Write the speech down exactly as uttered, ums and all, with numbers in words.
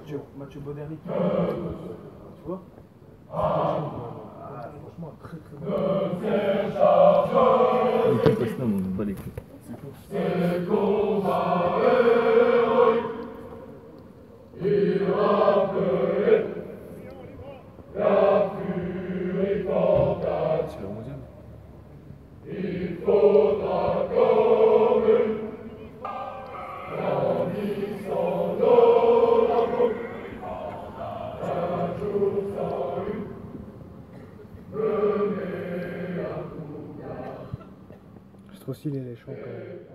Mathieu, Mathieu Boderny. Tu vois? Ah, franchement, un très très bon. On peut passer là, mais on ne bat les couilles. C'est le mondial. Il faudra comme en Islande, un jour sans une, mener à tout. C'est trop stylé les chants quand même.